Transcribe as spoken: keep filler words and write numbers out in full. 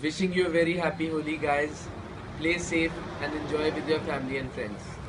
Wishing you a very happy Holi, guys. Play safe and enjoy with your family and friends.